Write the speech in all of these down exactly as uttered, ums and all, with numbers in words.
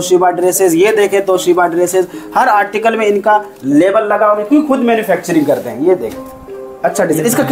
Toshiba dresses, ये देखें Toshiba dresses, हर article में इनका लेबल लगा हुआ है क्योंकि खुद मैन्युफैक्चरिंग करते हैं। ये देखें अच्छा डिजाइन, इसका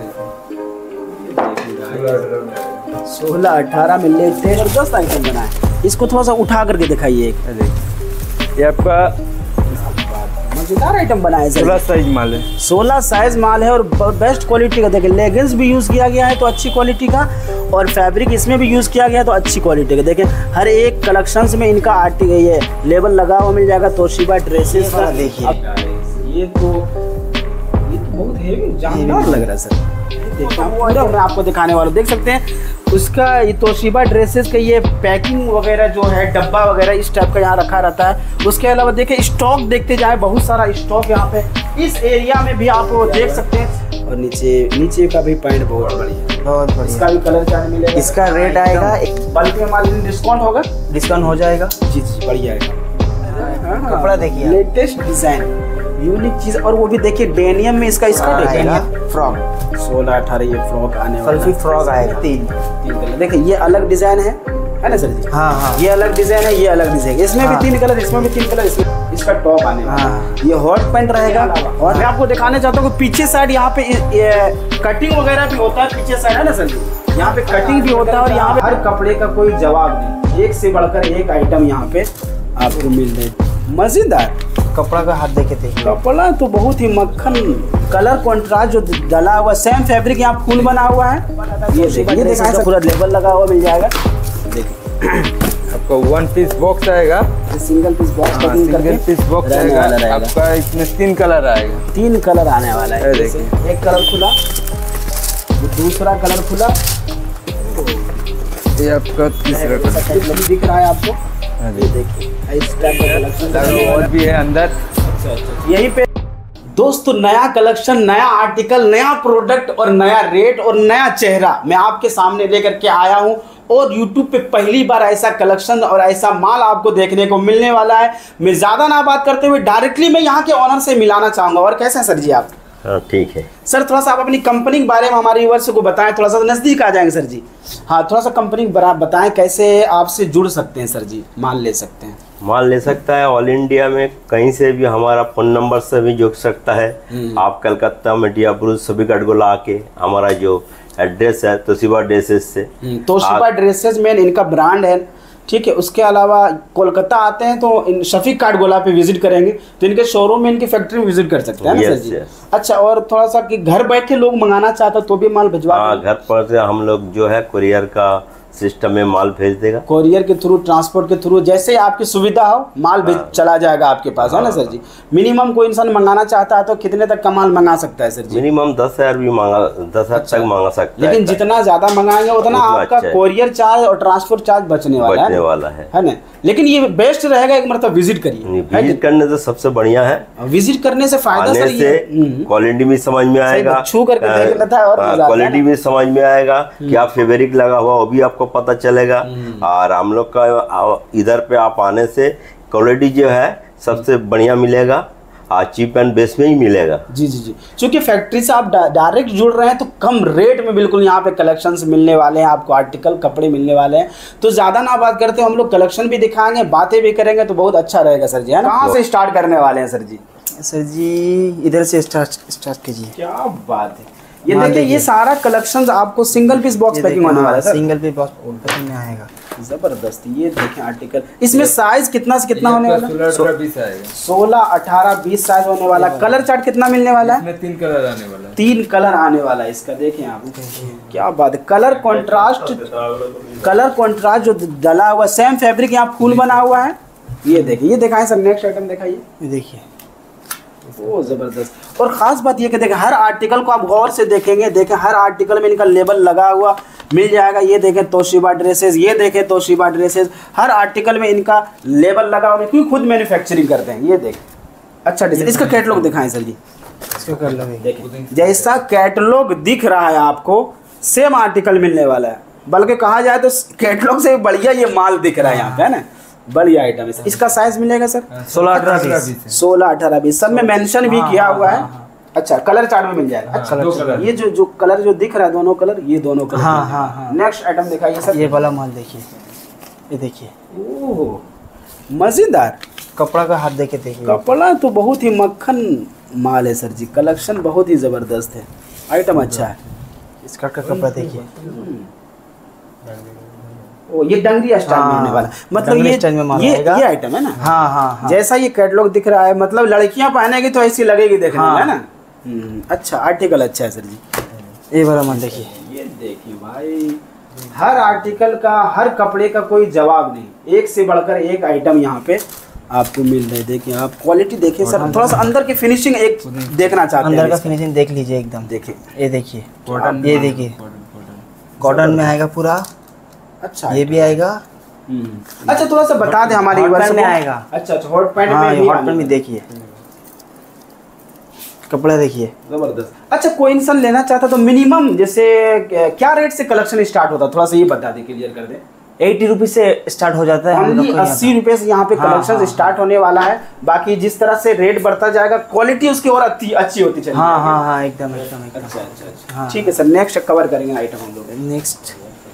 सोलह अठारह में लेटेस्ट जबरदस्त आइटम बना है। इसको थोड़ा सा उठा करके दिखाइए, ये आपका मजेदार आइटम बना है। सोलह साइज माल है, सोलह साइज माल है और बेस्ट क्वालिटी का। देखिए लेगिंग्स भी यूज़ किया गया है तो अच्छी क्वालिटी का, और फैब्रिक इसमें भी यूज़ किया गया है तो अच्छी क्वालिटी का। देखिए हर एक कलेक्शंस में इनका आर्टिकल ये लेबल लगा हुआ मिल जाएगा तोशिबा ड्रेसेस का। देखिए ये तो ये तो बहुत हेवी जानदार लग रहा है सर। पूरा मैं आपको दिखाने वाला हूँ, देख सकते हैं उसका ये तोशिबा ड्रेसेस का ये पैकिंग वगैरह जो है डब्बा वगैरह इस टाइप का यहाँ रखा रहता है। उसके अलावा देखिए स्टॉक देखते जाए, बहुत सारा स्टॉक यहाँ पे इस एरिया में भी आप देख सकते हैं। और नीचे नीचे का भी पैंट बहुत बढ़िया, बहुत बढ़िया। इसका भी कलर चार्ट मिलेगा। इसका रेट आएगा बल्कि हमारे डिस्काउंट होगा, डिस्काउंट हो जाएगा जी जी बढ़िया आएगा। कपड़ा देखिए लेटेस्ट डिजाइन यूनिक चीज, और वो भी देखिए डेनियम में इसका इसका देखिए फ्रॉक सोलह अठारह ये फ्रॉक आने वाला है। फ्रॉक आएगा तीन तीन कलर। देखिए ये अलग डिजाइन है है ना सर जी? हाँ हाँ ये अलग डिजाइन है, ये अलग डिजाइन, इसमें हाँ। भी तीन कलर, इसमें भी तीन कलर, इसमें इसका टॉप आने वाला हाँ। ये हॉट पैंट रहेगा। और मैं आपको दिखाने चाहता हूँ पीछे साइड यहाँ पे कटिंग वगैरह भी होता है, पीछे साइड है ना सर जी, यहाँ पे कटिंग भी होता है। और यहाँ पे हर कपड़े का कोई जवाब नहीं, एक से बढ़कर एक आइटम यहाँ पे आपको मिल रहे। मजेदार कपड़ा का हाथ देखे थे, कपड़ा तो बहुत ही मक्खन, कलर कॉन्ट्रास्ट जो डला हुआ, सेम फैब्रिक यहाँ फूल बना हुआ है। ये देखिए, ये देखिए पूरा लेबल लगा हुआ मिल जाएगा। देखिए आपको वन पीस बॉक्स आएगा, सिंगल पीस बॉक्स पैकिंग करके सिंगल पीस बॉक्स आएगा आपका। इसमें तीन कलर आएगा, तीन कलर आने वाला है। देखिए एक कलर खुला, दूसरा कलर खुला, ये आपका तीसरा कलर दिख रहा है आपको। ये देखिए इस टाइप का कलेक्शन और भी है अंदर। यही पे दोस्तों नया कलेक्शन, नया आर्टिकल, नया प्रोडक्ट और नया रेट और नया चेहरा मैं आपके सामने लेकर के आया हूं। और YouTube पे पहली बार ऐसा कलेक्शन और ऐसा माल आपको देखने को मिलने वाला है। मैं ज़्यादा ना बात करते हुए डायरेक्टली मैं यहाँ के ऑनर से मिलाना चाहूँगा। और कैसे हैं सर जी आप? हाँ ठीक है सर, थोड़ा सा आप अपनी कंपनी के बारे में हमारे व्यूअर्स को बताएं, थोड़ा सा नज़दीक आ जाएंगे सर जी। हाँ थोड़ा सा कंपनी बताएं कैसे आपसे जुड़ सकते हैं सर जी, माल ले सकते हैं। माल ले सकता है ऑल इंडिया में कहीं से भी, हमारा फ़ोन नंबर से भी जुड़ सकता है। आप कलकत्ता मिर्जापुर सभी गढ़गोला आके हमारा जो एड्रेस है तोशिबा ड्रेसेस से, तोशिबा ड्रेसेस में इनका ब्रांड है, ठीक है। उसके अलावा कोलकाता आते हैं तो इन शफीक काठगोला पे विजिट करेंगे तो इनके शोरूम में, इनकी फैक्ट्री में विजिट कर सकते हैं ना सर जी? अच्छा, और थोड़ा सा कि घर बैठे लोग मंगाना चाहते तो भी माल भिजवा? हाँ, घर पर से हम लोग जो है कुरियर का सिस्टम में माल भेज देगा, कोरियर के थ्रू, ट्रांसपोर्ट के थ्रू, जैसे आपकी सुविधा हो माल हाँ। चला जाएगा आपके पास हाँ। है ना सर जी? मिनिमम कोई इंसान मंगाना चाहता है तो कितने तक का माल मंगा सकता है सर जी? मिनिमम दस हजार भी मांगा दस हजार तक मांगा सकता है, लेकिन जितना ज्यादा मंगाएंगे उतना आपका कोरियर चार्ज और ट्रांसपोर्ट चार्ज बचने वाला बचने वाला है है ना? लेकिन ये बेस्ट रहेगा एक मतलब विजिट करिए, विजिट करने से सबसे बढ़िया है। विजिट करने से फायदा सर ये क्वालिटी भी समझ में आएगा, छू करके देख लेता है और क्वालिटी भी समझ में आएगा, क्या फैब्रिक लगा हुआ वो भी आपको पता चलेगा। और हम लोग का इधर पे आप आने से क्वालिटी जो है सबसे बढ़िया मिलेगा, चीप एंड बेस्ट में ही मिलेगा। जी जी जी, क्योंकि फैक्ट्री से आप डायरेक्ट जुड़ रहे हैं तो कम रेट में बिल्कुल यहाँ पे कलेक्शंस मिलने वाले हैं आपको, आर्टिकल कपड़े मिलने वाले हैं। तो ज़्यादा ना बात करते हम लोग कलेक्शन भी दिखाएंगे, बातें भी करेंगे तो बहुत अच्छा रहेगा सर जी, है ना? कहाँ से स्टार्ट करने वाले हैं सर जी? सर जी इधर से स्टार्ट स्टार्ट कीजिए। क्या बात है, ये देखिए ये सारा कलेक्शंस आपको सिंगल पीस बॉक्स पैकिंग होने वाला है sir, single piece box packing में आएगा। जबरदस्त, ये देखें आर्टिकल, इसमें साइज कितना से कितना होने वाला? सोलह अठारह बीस साइज होने वाला। कलर चार्ट कितना मिलने वाला है? तीन कलर आने वाला है, तीन कलर आने वाला है इसका। देखें आप, क्या बात है, कलर कॉन्ट्रास्ट, कलर कॉन्ट्रास्ट जो डला हुआ, सेम फैब्रिक यहाँ फूल बना हुआ है। ये देखिए, ये दिखाएं सर, नेक्स्ट आइटम दिखाइए। ये देखिए, वो जबरदस्त। और खास बात ये कि देखें हर आर्टिकल को आप गौर से देखेंगे, देखें हर आर्टिकल में इनका लेबल लगा हुआ मिल जाएगा। ये देखें तोशिबा ड्रेसेस, ये देखें तोशिबा ड्रेसेस, हर आर्टिकल में इनका लेबल लगा हुआ है क्योंकि खुद मैन्युफैक्चरिंग करते हैं। ये देखें अच्छा डिजाइन, इसका कैटलॉग दिखाएं सर जी। इसका कैटलॉग देखें, जैसा कैटलॉग दिख रहा है आपको सेम आर्टिकल मिलने वाला है, बल्कि कहा जाए तो कैटलॉग से बढ़िया ये माल दिख रहा है यहाँ पे, है ना? बढ़िया आइटम है। इसका साइज मिलेगा सर? सोलह अठारह बीस सोलह अठारह बीस सब में मेंशन भी किया हुआ है। अच्छा, कलर चार्ट में मिल जाएगा। अच्छा, ये जो जो कलर जो दिख रहा है दोनों कलर, ये दोनों कलर। हाँ हाँ हाँ। नेक्स्ट आइटम दिखाइए सर। ये वाला माल देखिए, ये देखिए, ओह मजेदार कपड़ा का हाथ देके देखिए। कपड़ा तो बहुत ही मक्खन माल है सर जी, कलेक्शन बहुत ही ज़बरदस्त है, आइटम अच्छा है। स्कर्ट का कपड़ा देखिए। ओ ये डंगरी स्टाइल में होने वाला, मतलब डंगरी ये स्टाइल में माल ये आएगा। ये आइटम है ना। हाँ हाँ हाँ। जैसा ये कैटलॉग दिख रहा है, मतलब लड़कियां पहनेगी तो ऐसी लगेगी देखने में, हाँ। है ना। हम्म, अच्छा आर्टिकल अच्छा है सर जी। ये वाला माल देखिए। ये देखिए भाई, हर आर्टिकल का, हर कपड़े का कोई जवाब नहीं, एक से बढ़कर एक आइटम यहाँ पे आपको मिल रहे हैं। देखिए आप क्वालिटी देखिए सर, थोड़ा सा अंदर की फिनिशिंग एक देखना चाहते हैं। अंदर का फिनिशिंग देख लीजिए एकदम। देखिए ये देखिए, ये देखिए कॉटन में आएगा पूरा। अच्छा ये भी आएगा। हम्म। अच्छा थोड़ा सा बता दें हमारे हॉट व्यूअर्स पैंट में को। आएगा। अच्छा अच्छा हॉट पैंट हाँ, में भी हॉट आने पैंट में वाला। देखिए कपड़ा देखिए। जबरदस्त। अच्छा कोई इंसान लेना चाहता तो मिनिमम जैसे क्या रेट से कलेक्शन स्टार्ट होता, थोड़ा सा ये बता दें, क्लियर कर दें। एट्टी रुपीज से स्टार्ट हो जाता है हम लोग ओनली को यहाँ अस्सी रुपए से यहाँ पे हाँ, कलेक्शन हाँ, स्टार्ट होने वाला है। बाकी जिस तरह से रेट बढ़ता जाएगा, क्वालिटी उसकी और अच्छी अच्छी होती पे। चलेगी। हाँ हाँ हाँ एकदम एकदम एकदम। अच्छा अच्छा अच्छा हाँ। ठीक है सर, नेक्स्ट कवर करेंगे आइटम हम लोग। नेक्स्ट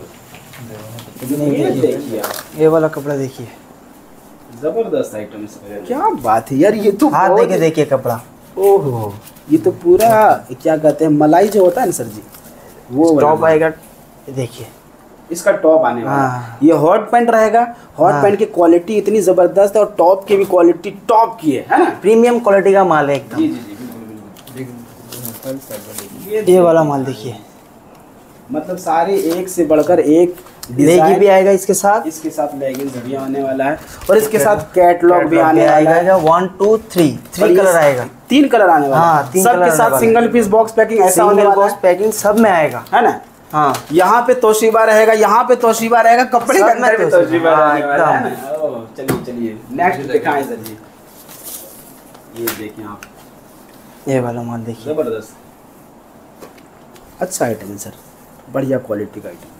ये देखिए आप, ये वाला कपड़ा देखिए। जबरदस्त आइटम है। क्या बात है यार, ये तो हाथ बहुत- देके देखिए कपड़ा। ओहो, ये तो पूरा क्या कहते हैं, मलाई जो होता है ना सर जी, वो टॉप वाला। आएगा देखिए। इसका टॉप आने वाला हाँ। है। ये हॉट पैंट रहेगा। हॉट हाँ। पैंट की क्वालिटी इतनी जबरदस्त है और टॉप की भी क्वालिटी टॉप की है, है ना। प्रीमियम क्वालिटी का माल है एकदम। जी जी जी बिल्कुल बिल्कुल। ये वाला माल देखिए। मतलब सारे एक से बढ़कर एक लेगी डिजाइन भी आएगा इसके साथ। इसके साथ लेगिंग्स भी आने वाला है और इसके साथ कैटलॉग भी आने वाला है। आएगा वन टू थ्री और थ्री ये कलर आएगा। तीन कलर आने वाला हाँ, है। तीन सबके कलर आने साथ वाला सिंगल पीस बॉक्स पैकिंग ऐसा होने सिंगल वाला बॉक्स है, पैकिंग सब में आएगा। है ना। हाँ यहाँ पे तोशिबा रहेगा, यहाँ पे तोशिबा रहेगा, कपड़े सब के अंदर में भी तोशिबा, तोशिबा हाँ, रहने वाला है एकदम। ना। ओह, चलिए चलिए नेक्स्ट दिखाएं सर जी। ये देखिए आप, ये वाला माल देखिए। जबरदस्त अच्छा आइटम है सर, बढ़िया क्वालिटी का आइटम।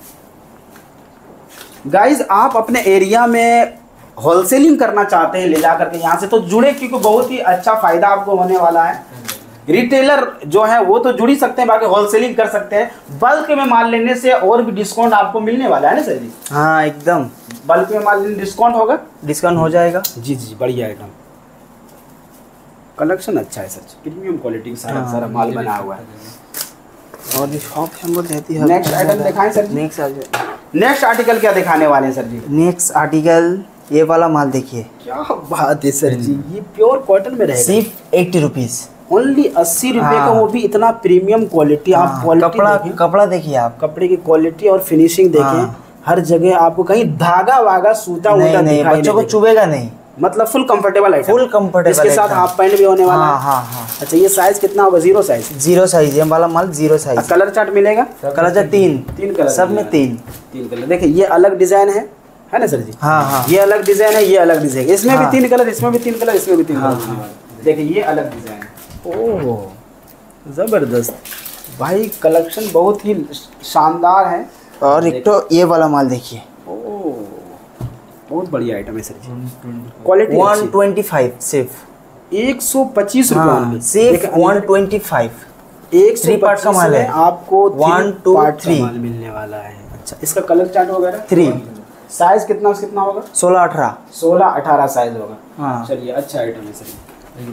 गाइज आप अपने एरिया में होलसेलिंग करना चाहते हैं ले जा करके यहाँ से तो जुड़े, क्योंकि बहुत ही अच्छा फायदा आपको होने वाला है। रिटेलर जो है वो तो जुड़ ही सकते हैं, बाकी होलसेलिंग कर सकते हैं। बल्क में माल लेने से और भी डिस्काउंट आपको मिलने वाला है ना सर जी। हाँ एकदम बल्क में माल लेने डिस्काउंट होगा। डिस्काउंट हो जाएगा। जी जी बढ़िया आइटम, कलेक्शन अच्छा है सर, प्रीमियम क्वालिटी का सारा हाँ, सारा माल बना हुआ है। और ये शॉप हमको देती है। नेक्स्ट आइटम दिखाएं सर जी। नेक्स्ट नेक्स्ट आर्टिकल क्या दिखाने वाले हैं सर जी। नेक्स्ट आर्टिकल ये वाला माल देखिए। क्या बात है सर जी, ये प्योर कॉटन में रहेगा। सिर्फ एट्टी रुपीज। ओनली अस्सी रुपए का, हाँ। वो भी इतना प्रीमियम क्वालिटी। आप क्वालिटी कपड़ा देखें, कपड़ा देखिए आप। कपड़े की क्वालिटी और फिनिशिंग देखें। हाँ। हर जगह आपको कहीं धागा वागा सूता नहीं वूता नहीं दिखाई बच्चों को देगा। चुभेगा नहीं। मतलब full comfortable item, Full comfortable इसके साथ एकदम। हाफ पैंट भी होने वाला हाँ है। हाँ हाँ। अच्छा ये साइज कितना होगा, जीरो साइज। जीरो साइज ये वाला माल जीरो साइज। कलर चार्ट मिलेगा। कलर जो तीन तीन कलर सब में मिलेगा। तीन। तीन कलर देखिए, ये अलग डिजाइन है है ना सर जी। हाँ हाँ ये अलग डिजाइन है, ये अलग डिजाइन, इसमें हाँ। भी तीन कलर, इसमें भी तीन कलर, इसमें भी तीन हाँ, कलर होने वाले। देखिए ये अलग डिजाइन है। ओह जबरदस्त भाई, कलेक्शन बहुत ही शानदार है। और एक तो ये वाला माल देखिए। ओह बहुत बढ़िया आइटम है सर जी, क्वालिटी वन ट्वेंटी फाइव सिर्फ। एक सौ पच्चीस हाँ, रुपये सिर्फ वन ट्वेंटी फाइव। एक थ्री पार्ट का माल है। आपको One, two, three। माल मिलने वाला है। अच्छा इसका कलर चार्ट वगैरह थ्री। साइज कितना कितना होगा, सोलह अठारह। सोलह अठारह साइज होगा। हाँ। चलिए अच्छा आइटम है सर।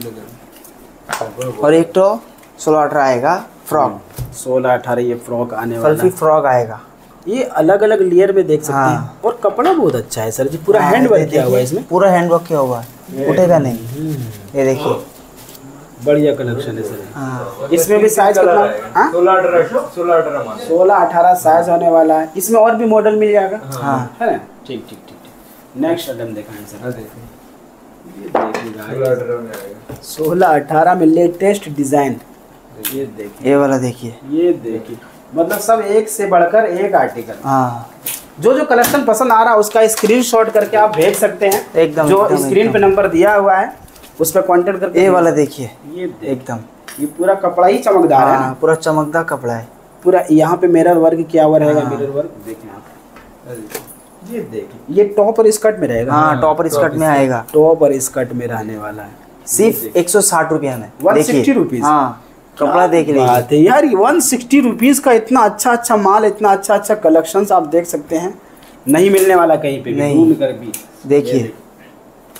और एक तो सोलह अठारह आएगा फ्रॉक। सोलह अठारह ये फ्रॉक आने वाला फल्फी है। फ्रॉक आएगा। ये अलग अलग लेयर में देख सकते हाँ। हैं और कपड़ा बहुत अच्छा है सर जी, पूरा हाँ, हैंड ये वर्क किया हुआ है देखिए, इसमें। पूरा हैंड वर्क किया हुआ है, उठेगा नहीं। ये देखिए। बढ़िया कलेक्शन है सर। हाँ इसमें भी साइज कितना, हाँ? सोलह अठारह सोलह अठारह मान सोलह अठारह साइज होने वाला है। इसमें और भी मॉडल मिल जाएगा, हाँ। है ना। ठीक ठीक ठीक ठीक। नेक्स्ट आइटम दिखाएं सर। ये देखिए सोलह अठारह में आएगा। सोलह अठारह में लेटेस्ट डिजाइन। ये देखिए, ये वाला देखिए। ये देखिए, मतलब सब एक से बढ़कर एक आर्टिकल। हाँ जो जो कलेक्शन पसंद आ रहा है उसका स्क्रीनशॉट करके आप भेज सकते हैं। एकदम, जो एकदम, स्क्रीन पे एकदम। नंबर दिया हुआ है उस पर कांटेक्ट करके। ये वाला देखिए ये देखिए, एकदम। ये पूरा कपड़ा ही चमकदार है हाँ ना। पूरा चमकदार कपड़ा है। पूरा यहाँ पे मिरर वर्क किया हुआ रहेगा। हाँ। मिरर वर्क देखें आप, ये देखिए, ये टॉप और स्कर्ट में रहेगा। हाँ टॉप और स्कर्ट में आएगा। टॉप और स्कर्ट में रहने वाला है। सिर्फ एक सौ साठ रुपया में। एक सौ साठ रुपीस। हाँ कपड़ा देख लीजिए। बात है यार, वन सिक्सटी रुपीज का इतना अच्छा अच्छा माल, इतना अच्छा अच्छा कलेक्शन आप देख सकते हैं। नहीं मिलने वाला कहीं पे भी, नहीं। घूम कर भी। देखिए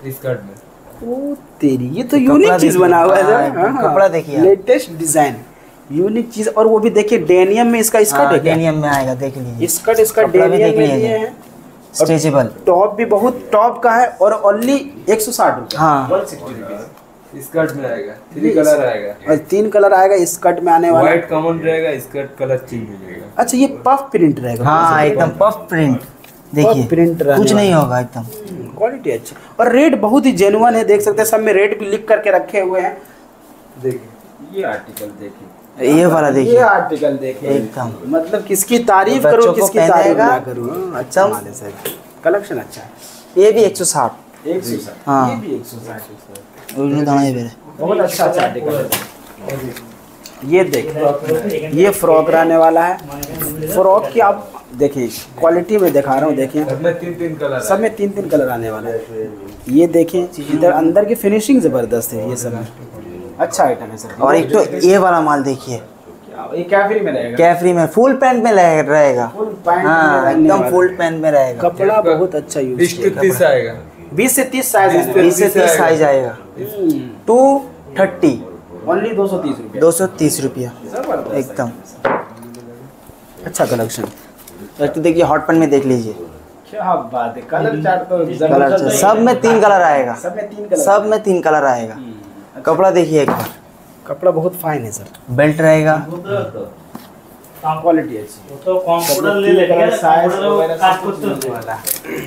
स्कर्ट में। ओ तेरी, ये तो यूनिक चीज बना हुआ है सर। हाँ, कपड़ा देखिए आप। लेटेस्ट डिजाइन, यूनिक चीज। और वो भी देखिए डेनियम में इसका स्कर्ट है क्या? डेनियम में आएगा, देख लीजिए। स्कर्ट इसका कपड़ा भी डेनियम देख में लीजिए। दिए हैं। स्ट्रेचेबल। टॉप भी बहुत टॉप का है और ओनली एक सौ साठ रुपये। हाँ। एक सौ साठ रुपये। स्कर्ट में आएगा, थ्री कलर आएगा। और तीन कलर आएगा स्कर्ट में आने वाला। व्हाइट कॉमन रहेगा, स्कर्ट कलर चेंज हो जाएगा। अच्छा, ये पफ प्रिंट रहेगा। हाँ, एकदम पफ प्रिंट, देखिए प्रिंट रहने कुछ नहीं वाला। होगा एकदम। क्वालिटी अच्छी और रेट बहुत ही जेन्युइन है, देख सकते हैं। सब में रेट भी लिख करके रखे हुए हैं। देखिए ये आर्टिकल देखिए, ये वाला ये देखिए आर्टिकल देखिए, एकदम। मतलब किसकी तारीफ बच्चों करूं को किसकी तारीफ पहनेगा। ना करूं। हाँ, अच्छा एकदम। माल है सर, कलेक्शन अच्छा है। ये भी एक सौ साठ। एक सौ साठ, हाँ। ये भी एक सौ साठ। उन्हें दाना है मेरे। बहुत अच्छा अच्छा आर्टिकल है। ये देखिए, ये फ्रॉक रहने वाला है। फ्रॉक की आप देखिए क्वालिटी में दिखा रहा हूँ, देखिए सब में तीन तीन कलर सब में तीन तीन कलर आने वाला है। ये देखिए इधर अंदर की फिनिशिंग जबरदस्त है। ये सब में अच्छा आइटम है सर। और एक तो ये वाला माल देखिए, ये कैफरी में रहेगा, कैफरी में फुल पैंट में लगे- रहेगा। फुल पैंट में हाँ, रहने एकदम वाला। फुल पैंट में रहेगा। कपड़ा बहुत अच्छा यूज बीस से तीस आएगा। बीस से तीस साइज है। बीस से तीस साइज आएगा। टू थर्टी, ओनली दो सौ तीस रुपये। दो सौ तीस रुपया जबरदस्त एकदम। अच्छा कलेक्शन। एक तो देखिए हॉट पैंट में देख लीजिए, क्या बात है, कलर चार्ट तो कलर जबरदस्त। सब में तीन कलर आएगा। सब में तीन कलर। सब में तीन कलर आएगा। कपड़ा देखिए एक बार, कपड़ा बहुत फाइन है सर, बेल्ट रहेगा। क्वालिटी अच्छी। तो कंप्यूटर ले लेगा, साइज कंप्यूटर वगैरह काट सब कुछ कुछ मिलने वाला है।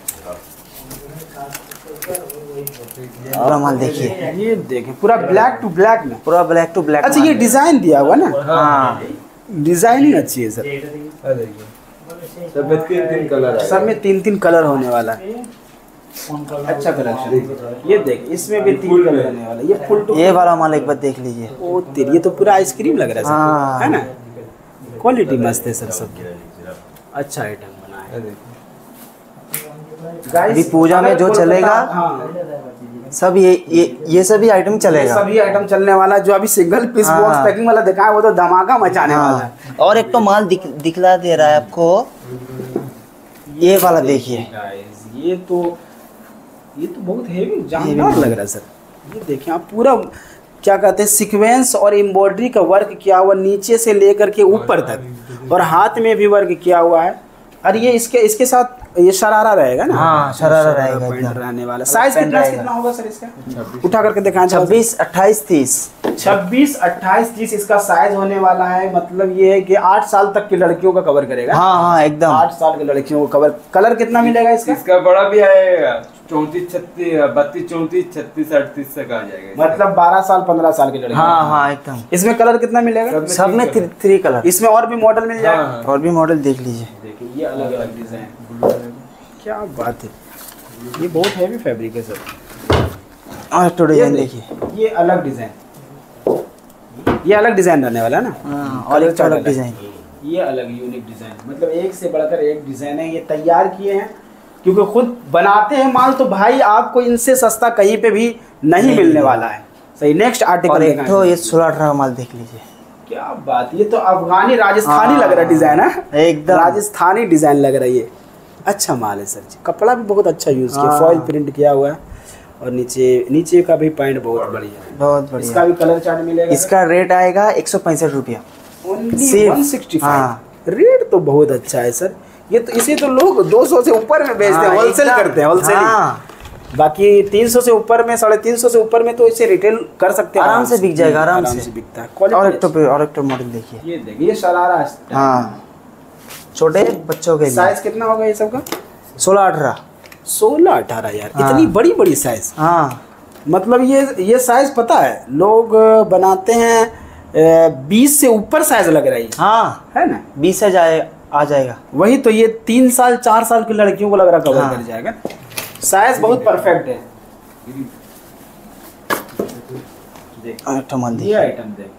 पूरा माल देखिए, ये देखें पूरा ब्लैक टू ब्लैक में। पूरा ब्लैक टू ब्लैक। अच्छा, ये डिजाइन दिया हुआ ना, हाँ, डिजाइनिंग अच्छी है सर। आ देखिए सब में तीन तीन कलर आएगा। सब में तीन तीन कलर होने वाला है। अच्छा कलेक्शन। ये देख, इसमें भी तीन कलर होने वाला है। ये फुल टू ये वाला माल एक बार देख लीजिए। ओ तेरी, ये तो पूरा आइसक्रीम लग रहा है हाँ। सर, है ना। क्वालिटी मस्त है सर, सब अच्छा आइटम बना है। आ देखिए Guys, अभी पूजा में अगर जो कोलकाता- चलेगा, हाँ, सब ये ये ये सभी आइटम ये चलेगा। सभी आइटम चलने वाला है। जो अभी सिंगल पीस हाँ। बॉक्स पैकिंग वाला दिखा है वो तो धमाका मचाने वाला है। हाँ, और एक तो माल दिख, दिखला दे रहा है आपको, ये वाला देखिए। Guys, ये तो ये तो बहुत हेवी जानदार लग रहा है सर। ये देखिए आप, पूरा क्या कहते हैं सीक्वेंस और एम्ब्रॉयडरी का वर्क किया हुआ नीचे से लेकर के ऊपर तक, और हाथ में भी वर्क किया हुआ है। और ये इसके इसके साथ ये शरारा रहेगा ना। हाँ, शरारा रहेगा पैंट एकदम। रहने वाला। साइज पैंट कितना रहेगा। कितना होगा सर इसका? उठा करके दिखाएं। छब्बीस अट्ठाईस तीस छब्बीस अट्ठाईस तीस इसका साइज होने वाला है। मतलब ये है कि आठ साल तक की लड़कियों का कवर करेगा। हाँ हाँ एकदम। आठ साल की लड़कियों को कवर। कलर कितना मिलेगा इसका? इसका बड़ा भी आएगा, चौंतीस छत्तीस बत्तीस चौंतीस छत्तीस अड़तीस तक आ जाएगा। मतलब बारह साल पंद्रह साल की लड़की। हाँ हाँ एकदम। इसमें कलर कितना मिलेगा? सब में थ्री थ्री कलर। इसमें और भी मॉडल मिल जाएगा। हाँ। और भी मॉडल देख लीजिए। देखिए ये अलग अलग डिजाइन, क्या बात है। ये बहुत हैवी फैब्रिक है सर। और एक तो ये डिजाइन देखिए, देखिए। ये अलग डिजाइन, ये अलग डिजाइन रहने वाला है ना। हाँ, और एक तो अलग डिजाइन। ये अलग यूनिक डिजाइन, मतलब एक से बढ़कर एक डिजाइन है। ये तैयार किए हैं क्योंकि खुद बनाते हैं माल, तो भाई आपको इनसे सस्ता कहीं पे भी नहीं, नहीं मिलने वाला है। सही। नेक्स्ट और आर्टिकल एक तो ये सोलह अठारह माल देख लीजिए। क्या बात, ये तो अफगानी राजस्थानी हाँ, लग रहा है डिजाइन है एकदम। राजस्थानी डिजाइन लग रहा है। ये अच्छा माल है सर जी। कपड़ा भी बहुत अच्छा यूज किया, हाँ। फॉइल प्रिंट किया हुआ है। और नीचे नीचे का भी पैंट बहुत बढ़िया है। बहुत इसका बढ़िया। भी कलर चार्ट मिलेगा। इसका रेट आएगा एक सौ पैंसठ रुपया ओनली सिर्फ। One sixty five. हाँ। रेट तो बहुत अच्छा है सर। ये तो इसे तो लोग दो सौ से ऊपर में बेचते हैं, हाँ, होलसेल एकदम। करते हैं, होलसेल। हाँ। बाकी तीन सौ से ऊपर में, साढ़े तीन सौ से ऊपर में तो इसे रिटेल कर सकते हैं। आराम से बिक जाएगा, आराम से। बिकता है। और एक तो क्वालिटी और एक तो मॉडल देखिए। ये देखिए, ये शरारा है। हाँ, छोटे बच्चों के लिए। साइज कितना होगा ये सब का? सोलह अठारह। सोलह अठारह यार, हाँ। इतनी बड़ी बड़ी साइज। हाँ, मतलब ये ये साइज पता है लोग बनाते हैं बीस से ऊपर साइज लग रही है हाँ है ना। बीस से जाए आ जाएगा। वही तो, ये तीन साल चार साल की लड़कियों को लग रहा कवर हाँ। कर जाएगा। साइज बहुत परफेक्ट है। देख, और एक तो माल ये देखिए। आइटम देख,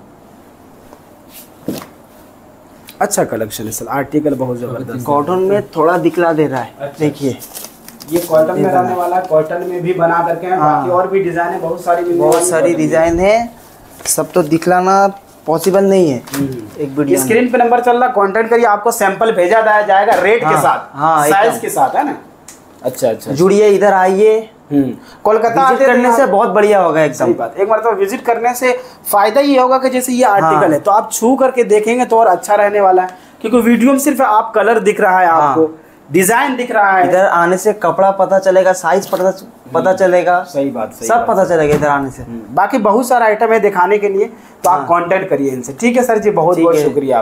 अच्छा कलेक्शन है सर। आर्टिकल बहुत जबरदस्त। कॉटन में थोड़ा दिखला दे रहा है। अच्छा। देखिए ये कॉटन में रहने वाला है। कॉटन में भी बना करके हैं। हाँ। बाकी और भी डिजाइन है बहुत सारी मिलने बहुत वाली सारी cotton में। डिजाइन है, सब तो दिखलाना पॉसिबल नहीं है एक वीडियो में। स्क्रीन पे नंबर चल रहा, कांटेक्ट करिए, आपको सैंपल भेजा जाएगा रेट के हाँ, साथ, हाँ, साइज एकदम। के साथ, है ना। अच्छा अच्छा जुड़िए, इधर आइए, हम्म कोलकाता विजिट आते करने तो से आप- बहुत बढ़िया होगा एकदम। सही बात, एक बार तो विजिट करने से फायदा ये होगा कि जैसे ये आर्टिकल हाँ। है तो आप छू करके देखेंगे तो और अच्छा रहने वाला है, क्योंकि वीडियो में सिर्फ आप कलर दिख रहा है, आपको डिजाइन दिख रहा है। इधर आने से कपड़ा पता चलेगा, साइज पता पता चलेगा, सही बात, सही सब बात। पता चलेगा इधर आने से। बाकी बहुत सारा आइटम है दिखाने के लिए, तो आप हाँ। कांटेक्ट करिए इनसे। ठीक है सर जी, बहुत ठीक बहुत है। शुक्रिया।